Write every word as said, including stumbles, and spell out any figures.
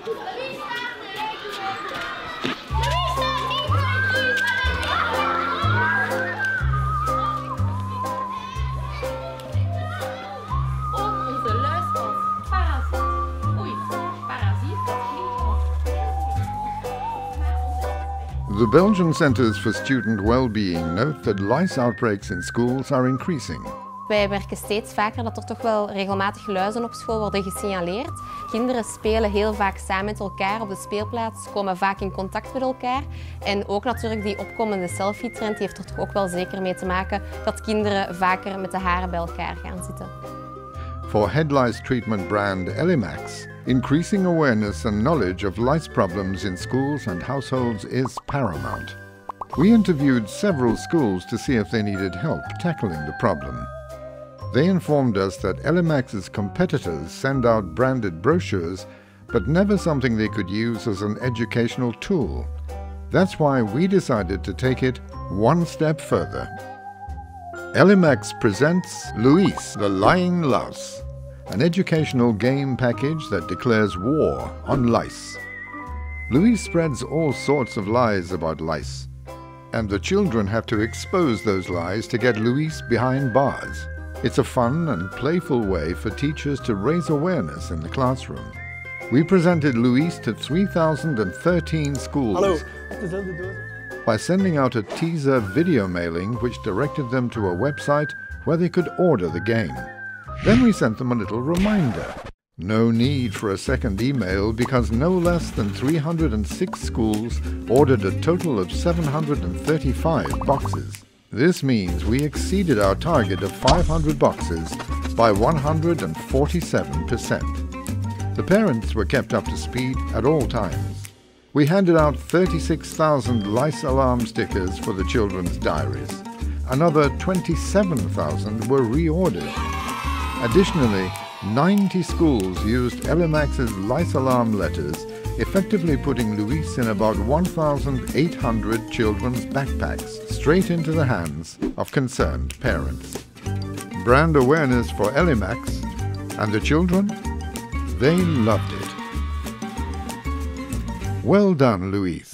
The Belgian Centers for Student Wellbeing note that lice outbreaks in schools are increasing. Wij merken steeds vaker dat er toch wel regelmatig luizen op school worden gesignaleerd. Kinderen spelen heel vaak samen met elkaar op de speelplaats, komen vaak in contact met elkaar. En ook natuurlijk die opkomende selfie-trend heeft er toch ook wel zeker mee te maken dat kinderen vaker met de haren bij elkaar gaan zitten. For head lice treatment brand Elimax, increasing awareness and knowledge of lice problems in schools and households is paramount. We interviewed several schools to see if they needed help tackling the problem. They informed us that Elimax's competitors send out branded brochures, but never something they could use as an educational tool. That's why we decided to take it one step further. Elimax presents Luis, the Lying Louse, an educational game package that declares war on lice. Luis spreads all sorts of lies about lice, and the children have to expose those lies to get Luis behind bars. It's a fun and playful way for teachers to raise awareness in the classroom. We presented Luis to three thousand thirteen schools Hallo. by sending out a teaser video mailing which directed them to a website where they could order the game. Then we sent them a little reminder. No need for a second email because no less than three hundred six schools ordered a total of seven hundred thirty-five boxes. This means we exceeded our target of five hundred boxes by one hundred forty-seven percent. The parents were kept up to speed at all times. We handed out thirty-six thousand lice alarm stickers for the children's diaries. Another twenty-seven thousand were reordered. Additionally, ninety schools used Elimax's lice alarm letters, effectively putting Luis in about one thousand eight hundred children's backpacks straight into the hands of concerned parents. Brand awareness for Elimax, and the children, they loved it. Well done, Luis.